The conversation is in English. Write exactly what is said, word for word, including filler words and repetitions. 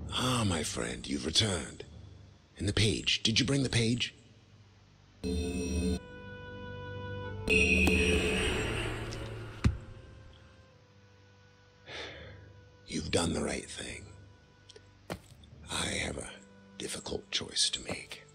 Ah, my friend, you've returned. And the page. Did you bring the page? You've done the right thing. I have a difficult choice to make.